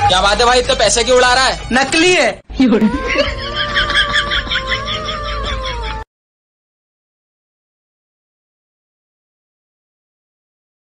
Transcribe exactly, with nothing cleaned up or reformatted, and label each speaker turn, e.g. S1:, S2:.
S1: क्या बात है भाई, इतने पैसे क्यों उड़ा रहा है?
S2: नकली है।